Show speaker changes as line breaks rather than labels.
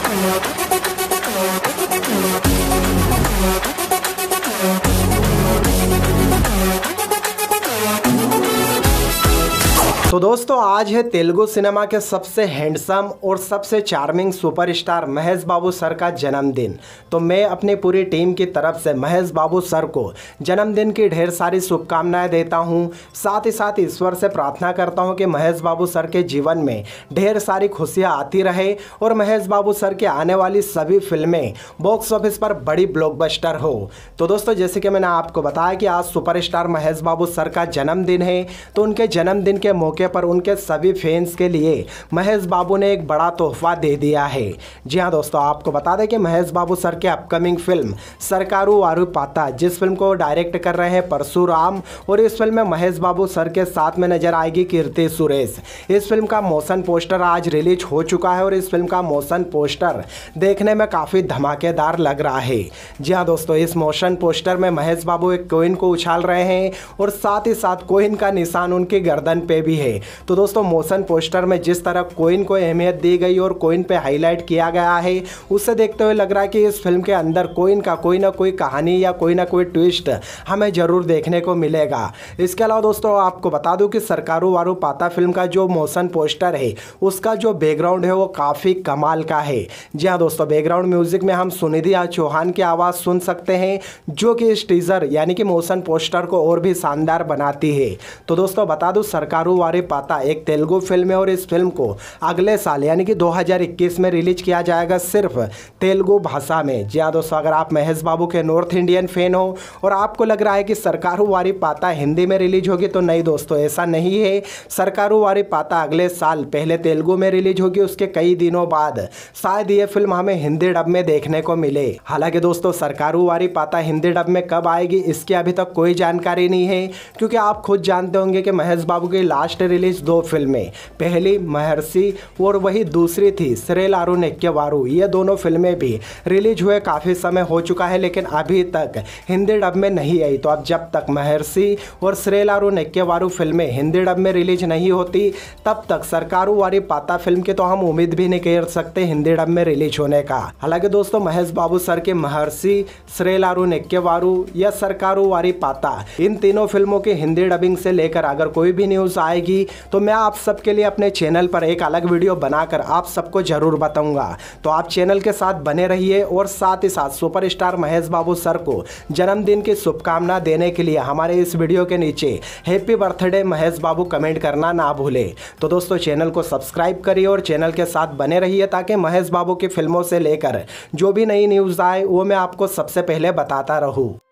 तो दोस्तों आज है तेलुगु सिनेमा के सबसे हैंडसम और सबसे charming superstar Mahesh Babu sir का जन्मदिन। तो मैं अपनी पूरी टीम की तरफ से महेश बाबू सर को जन्मदिन की ढेर सारी शुभकामनाएं देता हूं। साथ ही साथ ईश्वर से प्रार्थना करता हूं कि महेश बाबू सर के जीवन में ढेर सारी खुशियां आती रहे और महेश बाबू सर की आने वाली सभी फिल्में बॉक्स ऑफिस पर बड़ी ब्लॉकबस्टर हो। तो दोस्तों जैसे कि मैंने आपको बताया कि आज सुपरस्टार महेश बाबू सर का जन्मदिन है, तो उनके जन्मदिन के मौके पर उनके सभी फैंस के लिए महेश बाबू ने एक बड़ा तोहफा दे दिया है। जी हां दोस्तों, आपको बता दें कि महेश बाबू सर के अपकमिंग फिल्म सरकारु वारी पाता, जिस फिल्म को डायरेक्ट कर रहे हैं परशुराम, और इस फिल्म में महेश बाबू सर के साथ में नजर आएगी कीर्ति सुरेश। इस फिल्म का मोशन पोस्टर आज रिलीज हो चुका है और इस फिल्म का मोशन पोस्टर देखने में काफी धमाकेदार लग रहा है। जी हां दोस्तों, इस मोशन पोस्टर में महेश बाबू एक कोइन को उछाल रहे हैं और साथ ही साथ कोइन का निशान उनकी गर्दन पे भी है। तो दोस्तों मोशन पोस्टर में जिस तरह कोइन को अहमियत दी गई और कोइन पे हाईलाइट किया गया है, उससे देखते हुए लग रहा है कि इस फिल्म के अंदर कोइन का कोई ना कोई कहानी या कोई ना कोई ट्विस्ट हमें जरूर देखने को मिलेगा। इसके अलावा दोस्तों आपको बता दूं कि सरकारू वारू पाता फिल्म का जो मोशन पोस्टर है उसका जो बैकग्राउंड है वो काफ़ी कमाल का है। जी हाँ दोस्तों, बैकग्राउंड म्यूजिक में हम सुनिधि चौहान की आवाज़ सुन सकते हैं, जो कि इस टीजर यानी कि मोशन पोस्टर को और भी शानदार बनाती है। तो दोस्तों बता दूं सरकारू वारी पाता एक तेलुगु फिल्म है और इस फिल्म को अगले साल यानी कि 2021 में रिलीज किया जाएगा सिर्फ तेलुगु भाषा में। जी हाँ दोस्तों, अगर आप महेश बाबू के नॉर्थ इंडियन फैन हो और आपको लग रहा है कि सरकारू वारी पाता हिंदी में रिलीज होगी, तो नहीं दोस्तों, ऐसा नहीं है। सरकारू वारी पाता अगले साल पहले तेलुगु में रिलीज होगी, उसके कई दिनों बाद शायद ये फिल्म हमें हिंदी डब में देखने को मिले। हालांकि दोस्तों सरकारू वारी पाता हिंदी डब में कब आएगी इसकी अभी तक कोई जानकारी नहीं है, क्योंकि आप खुद जानते होंगे कि महेश बाबू की लास्ट रिलीज दो फिल्में, पहली महर्षि और वही दूसरी थी श्रेलारू नेक्केवारू, ये दोनों फिल्में भी रिलीज हुए काफ़ी समय हो चुका है, लेकिन अभी तक हिंदी डब में नहीं आई। तो अब जब तक महर्षि और श्रेलारू नेक्केवारू फिल्में हिंदी डब में रिलीज नहीं होती, तब तक सरकारू वारी पाता फिल्म की तो हम उम्मीद भी नहीं कर सकते हिंदी डब में रिलीज होने का। हालांकि दोस्तों महेश बाबू सर के महर्षि, श्रेलारू नेक्केवारू या सरकारू वारी पाता, इन तीनों फिल्मों की हिंदी डबिंग से लेकर अगर कोई भी न्यूज़ आएगी तो मैं आप सबके लिए अपने चैनल पर एक अलग वीडियो बनाकर आप सबको जरूर बताऊंगा। तो आप चैनल के साथ बने रहिए और साथ ही साथ सुपरस्टार महेश बाबू सर को जन्मदिन की शुभकामना देने के लिए हमारे इस वीडियो के नीचे happy birthday Mahesh Babu comment करना ना भूले। तो दोस्तों चैनल को सब्सक्राइब करिए और चैनल के साथ बने रहिए, ताकि महेश बाबू की फिल्मों से लेकर जो भी नई न्यूज़ आए वो मैं आपको सबसे पहले बताता रहूँ।